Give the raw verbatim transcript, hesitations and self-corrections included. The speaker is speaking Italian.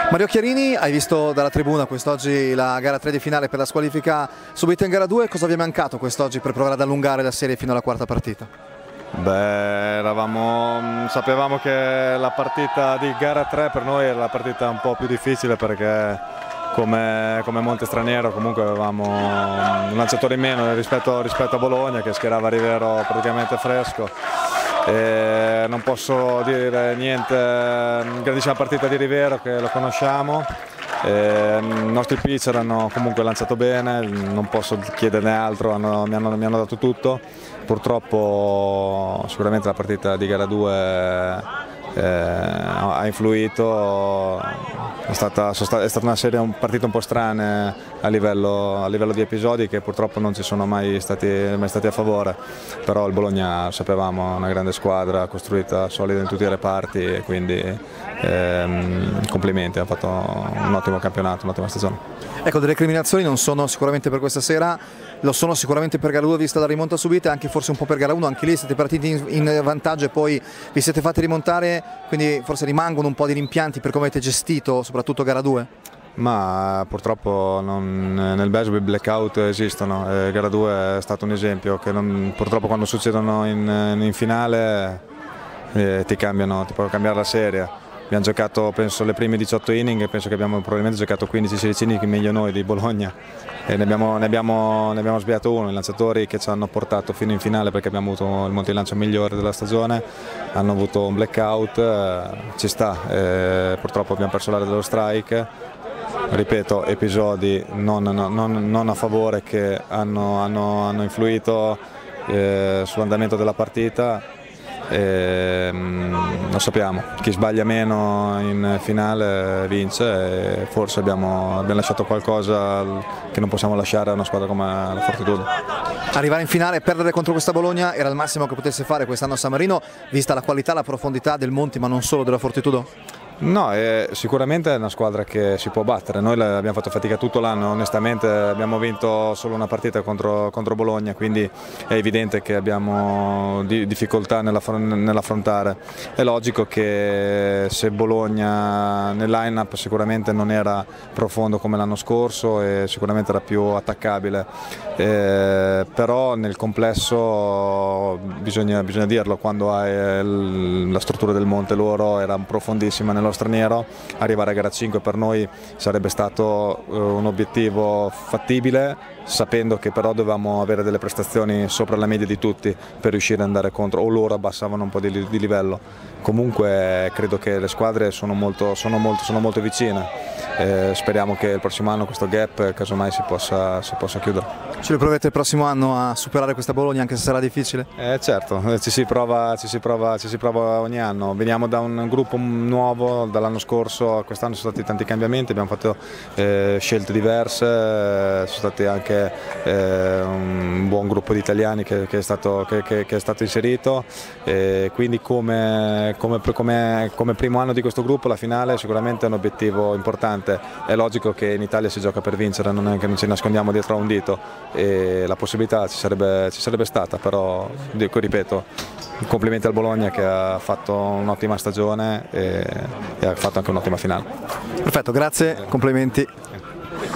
Mario Chiarini, hai visto dalla tribuna quest'oggi la gara tre di finale per la squalifica subita in gara due, cosa vi è mancato quest'oggi per provare ad allungare la serie fino alla quarta partita? Beh, eravamo, sapevamo che la partita di gara tre per noi era la partita un po' più difficile perché come, come Monte Straniero comunque avevamo un lanciatore in meno rispetto, rispetto a Bologna che schierava Rivero praticamente fresco. E non posso dire niente, grandissima partita di Rivero che lo conosciamo. E i nostri pitcher hanno comunque lanciato bene, non posso chiederne altro, hanno, mi, hanno, mi hanno dato tutto. Purtroppo sicuramente la partita di gara due eh, ha influito, è stata, è stata una serie, un partita un po' strana a livello, a livello di episodi che purtroppo non ci sono mai stati, mai stati a favore, però il Bologna sapevamo una grande squadra costruita solida in tutti i reparti e quindi ehm, complimenti, ha fatto un ottimo campionato, un'ottima stagione. Ecco, delle recriminazioni non sono sicuramente per questa sera, lo sono sicuramente per gara due vista la rimonta subita e anche forse un po' per gara uno, anche lì siete partiti in, in vantaggio e poi vi siete fatti rimontare, quindi forse rimangono un po' di rimpianti per come avete gestito soprattutto gara due? Ma purtroppo non, nel baseball i blackout esistono, e gara due è stato un esempio che non, purtroppo quando succedono in, in finale eh, ti cambiano, ti può cambiare la serie. Abbiamo giocato penso le prime diciotto inning e penso che abbiamo probabilmente giocato quindici sedici inning meglio noi di Bologna e ne abbiamo, ne abbiamo, ne abbiamo sbagliato uno, i lanciatori che ci hanno portato fino in finale perché abbiamo avuto il monte di lancio migliore della stagione, hanno avuto un blackout, eh, ci sta, eh, purtroppo abbiamo perso l'area dello strike, ripeto episodi non, non, non a favore che hanno, hanno, hanno influito eh, sull'andamento della partita. E, lo sappiamo, chi sbaglia meno in finale vince e forse abbiamo, abbiamo lasciato qualcosa che non possiamo lasciare a una squadra come la Fortitudo. Arrivare in finale e perdere contro questa Bologna era il massimo che potesse fare quest'anno a San Marino, vista la qualità e la profondità del Monti ma non solo della Fortitudo? No, è, sicuramente è una squadra che si può battere, noi abbiamo fatto fatica tutto l'anno, onestamente abbiamo vinto solo una partita contro, contro Bologna, quindi è evidente che abbiamo di, difficoltà nell'affrontare. È logico che se Bologna nel line-up sicuramente non era profondo come l'anno scorso e sicuramente era più attaccabile, eh, però nel complesso bisogna, bisogna dirlo, quando hai il, la struttura del Monte loro era profondissima nello straniero, arrivare a gara cinque per noi sarebbe stato uh, un obiettivo fattibile, sapendo che però dovevamo avere delle prestazioni sopra la media di tutti per riuscire ad andare contro, o loro abbassavano un po' di, di livello. Comunque credo che le squadre sono molto, sono molto, sono molto vicine, eh, speriamo che il prossimo anno questo gap casomai si possa, si possa chiudere. Ce lo provate il prossimo anno a superare questa Bologna anche se sarà difficile? Eh, certo, ci si, prova, ci, si prova, ci si prova ogni anno, veniamo da un gruppo nuovo, dall'anno scorso, quest'anno sono stati tanti cambiamenti, abbiamo fatto eh, scelte diverse, eh, sono stati anche eh, un buon gruppo di italiani che, che, è, stato, che, che, che è stato inserito, e quindi come, come, come, come primo anno di questo gruppo la finale sicuramente è un obiettivo importante, è logico che in Italia si gioca per vincere, non è che non ci nascondiamo dietro a un dito e la possibilità ci sarebbe, ci sarebbe stata, però dico, ripeto, complimenti al Bologna che ha fatto un'ottima stagione e, e ha fatto anche un'ottima finale. Perfetto, grazie, complimenti.